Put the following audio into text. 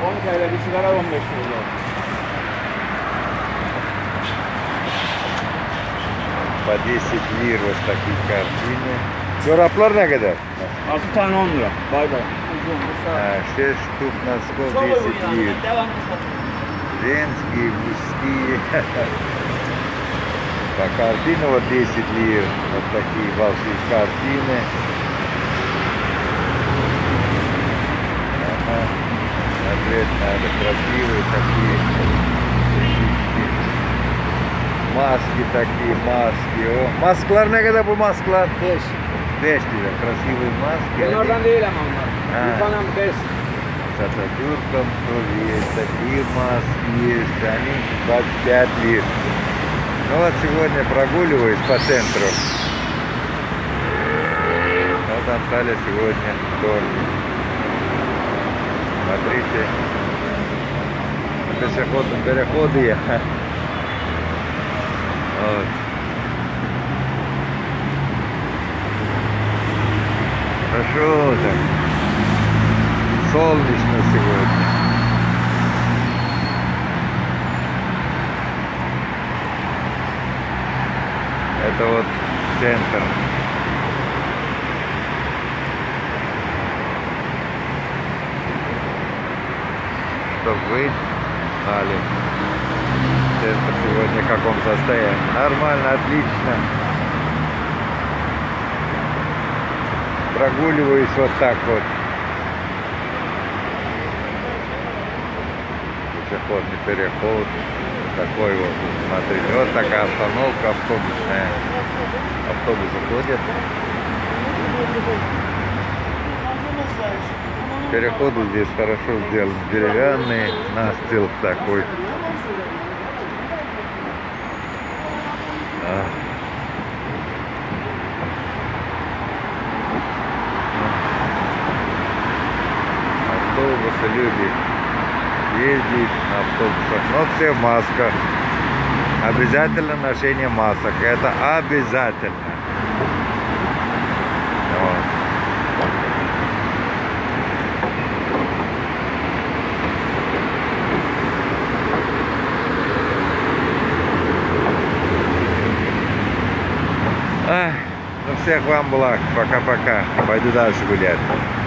10 TL bir sigara 15 lira. По 10 лир вот такие картины. Çoraplar ne kadar? 6 tane 10 lira. Bay bay. 6 штук носков 10 лир. Женские, мужские. По картину вот 10 лир. Вот такие большие картины. Ага. Смотреть надо. Красивые такие. Маски такие, маски. О, masklar ne kadar bu masklar? 5. 5 lira. Красивые маски. Bunlardan değil ama onlar. Yukanan 5. С Ататюрком тоже есть. Такие маски есть. Они 25 лир. Ну вот сегодня прогуливаюсь по центру. Вот Анталия сегодня вторник. Смотрите. На пешеходном переходе я. Вот. Хорошо так. Солнечно сегодня. Это вот центр. Чтобы вы знали. Центр сегодня в каком состоянии. Нормально, отлично. Прогуливаюсь вот так вот. Пешеходный переход. Такой вот, смотрите, вот такая остановка автобусная. Автобусы ходят. Переходы здесь хорошо сделаны, деревянные, настил такой. Автобусы, люди ездят на автобусах, но все в масках. Обязательно ношение масок, это обязательно. Вот. Ну всех вам благ, пока-пока, пойду дальше гулять.